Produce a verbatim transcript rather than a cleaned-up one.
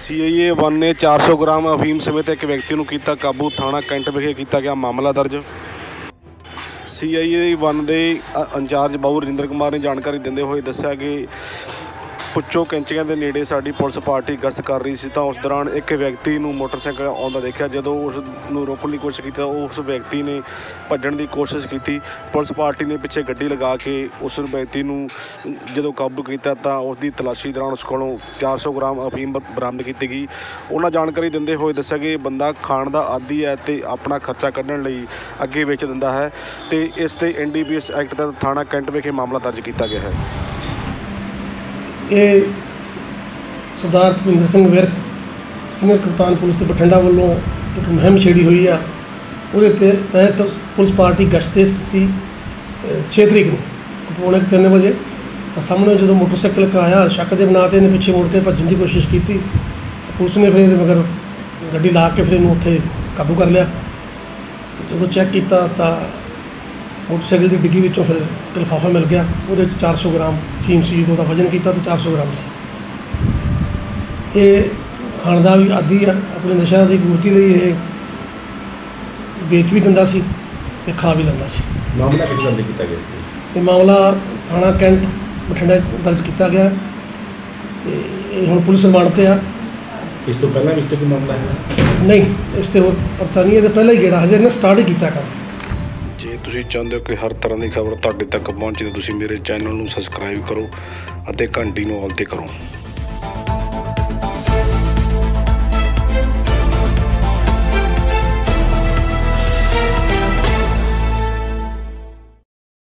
ਸੀ ਆਈ ਏ one ने चार सौ ग्राम अफीम समेत एक व्यक्ति ਨੂੰ ਕੀਤਾ ਕਾਬੂ। ਥਾਣਾ ਕੈਂਟ ਵਿਖੇ ਕੀਤਾ ਗਿਆ ਮਾਮਲਾ ਦਰਜ। ਸੀ ਆਈ ਏ वन ਦੇ ਇੰਚਾਰਜ ਬਾਊ ਰਜਿੰਦਰ ਕੁਮਾਰ ਨੇ ਜਾਣਕਾਰੀ ਦਿੰਦੇ ਹੋਏ ਦੱਸਿਆ ਕਿ ਪੁੱਚੋ ਕੈਂਚੀਆਂ ਦੇ ਨੇੜੇ ਸਾਡੀ ਪੁਲਿਸ ਪਾਰਟੀ ਗਸ਼ਤ ਕਰ ਰਹੀ ਸੀ ਤਾਂ ਉਸ ਦੌਰਾਨ ਇੱਕ ਵਿਅਕਤੀ ਨੂੰ ਮੋਟਰਸਾਈਕਲ ਆਉਂਦਾ ਦੇਖਿਆ। ਜਦੋਂ ਉਸ ਨੂੰ ਰੋਕਣ ਦੀ ਕੋਸ਼ਿਸ਼ ਕੀਤੀ ਤਾਂ ਉਸ ਵਿਅਕਤੀ ਨੇ ਭੱਜਣ ਦੀ ਕੋਸ਼ਿਸ਼ ਕੀਤੀ। ਪੁਲਿਸ ਪਾਰਟੀ ਨੇ ਪਿੱਛੇ ਗੱਡੀ ਲਗਾ ਕੇ ਉਸ ਵਿਅਕਤੀ ਨੂੰ ਜਦੋਂ ਕਾਬੂ ਕੀਤਾ ਤਾਂ ਉਸ ਦੀ ਤਲਾਸ਼ੀ ਦੌਰਾਨ ਉਸ ਕੋਲੋਂ ਚਾਰ ਸੌ ਗ੍ਰਾਮ ਅਫੀਮ ਬਰਾਮਦ ਕੀਤੀ ਗਈ। ਉਹਨਾਂ ਜਾਣਕਾਰੀ ਦਿੰਦੇ ਹੋਏ ਦੱਸਿਆ ਕਿ ਬੰਦਾ ਖਾਣ ਦਾ ਆਦੀ ਹੈ ਅਤੇ ਆਪਣਾ ਖਰਚਾ ਕੱਢਣ ਲਈ ਅੱਗੇ ਵੇਚ ਦਿੰਦਾ ਹੈ ਅਤੇ ਇਸ 'ਤੇ N D P S act ਦਾ ਥਾਣਾ ਕੈਂਟ ਵਿਖੇ ਮਾਮਲਾ ਦਰਜ ਕੀਤਾ ਗਿਆ ਹੈ। ਇਹ ਸਰਦਾਰ ਭੁਪਿੰਦਰ ਸਿੰਘ ਵਿਰਕ ਸੀਨੀਅਰ ਕਪਤਾਨ ਪੁਲਿਸ ਬਠਿੰਡਾ ਵੱਲੋਂ ਇੱਕ ਮੁਹਿੰਮ ਛੇੜੀ ਹੋਈ ਆ। ਉਹਦੇ ਤੇ ਤਹਿਤ ਪੁਲਿਸ ਪਾਰਟੀ ਗਸ਼ਤ 'ਤੇ ਸੀ ਛੇ ਤਰੀਕ ਨੂੰ ਪੌਣੇ ਤਿੰਨ ਵਜੇ। ਤਾਂ ਸਾਹਮਣੇ ਜਦੋਂ ਮੋਟਰਸਾਈਕਲ ਇੱਕ ਆਇਆ ਸ਼ੱਕ ਦੇ ਬਣਾ 'ਤੇ ਇਹਨੇ ਪਿੱਛੇ ਮੁੜ ਕੇ ਭੱਜਣ ਦੀ ਕੋਸ਼ਿਸ਼ ਕੀਤੀ। ਪੁਲਿਸ ਨੇ ਫਿਰ ਇਹਦੇ ਮਗਰ ਗੱਡੀ ਲਾ ਕੇ ਫਿਰ ਇਹਨੂੰ ਉੱਥੇ ਕਾਬੂ ਕਰ ਲਿਆ। ਜਦੋਂ ਚੈੱਕ ਕੀਤਾ ਤਾਂ ਮੋਟਰਸਾਈਕਲ ਦੀ ਡਿੱਗੀ ਵਿੱਚੋਂ ਫਿਰ ਇੱਕ ਲਿਫਾਫਾ ਮਿਲ ਗਿਆ। ਉਹਦੇ ਵਿੱਚ ਚਾਰ ਸੌ ਗ੍ਰਾਮ ਅਫੀਮ ਸੀ। ਜਦੋਂ ਉਹਦਾ ਵਜ਼ਨ ਕੀਤਾ ਤਾਂ ਚਾਰ ਸੌ ਗ੍ਰਾਮ ਸੀ। ਇਹ ਖਾਣ ਦਾ ਵੀ ਆਦੀ ਆ। ਆਪਣੇ ਨਸ਼ਾ ਦੀ ਪੂਰਤੀ ਲਈ ਇਹ ਵੇਚ ਵੀ ਦਿੰਦਾ ਸੀ ਅਤੇ ਖਾ ਵੀ ਲੈਂਦਾ ਸੀ। ਮਾਮਲਾ ਕਿੱਥੇ ਦਰਜ ਕੀਤਾ ਗਿਆ ਸੀ? ਇਹ ਮਾਮਲਾ ਥਾਣਾ ਕੈਂਟ ਬਠਿੰਡਾ ਦਰਜ ਕੀਤਾ ਗਿਆ ਅਤੇ ਇਹ ਹੁਣ ਪੁਲਿਸ ਰਿਮਾਂਡ 'ਤੇ ਆ। ਇਸ ਤੋਂ ਪਹਿਲਾਂ ਵੀ ਇਸ 'ਤੇ ਕੋਈ ਮਾਮਲਾ ਹੈ? ਨਹੀਂ, ਇਸ 'ਤੇ ਹੋਰ ਪਤਾ ਨਹੀਂ। ਇਹਦੇ ਪਹਿਲਾਂ ਹੀ ਗੇੜਾ ਹਜੇ ਇਹਨੇ ਸਟਾਰਟ ਹੀ ਕੀਤਾ ਕੰਮ। ਜੇ ਤੁਸੀਂ ਚਾਹੁੰਦੇ ਹੋ ਕਿ ਹਰ ਤਰ੍ਹਾਂ ਦੀ ਖਬਰ ਤੁਹਾਡੇ ਤੱਕ ਪਹੁੰਚੇ ਤਾਂ ਤੁਸੀਂ ਮੇਰੇ ਚੈਨਲ ਨੂੰ ਸਬਸਕ੍ਰਾਈਬ ਕਰੋ ਅਤੇ ਘੰਟੀ ਨੂੰ ਆਲ 'ਤੇ ਕਰੋ।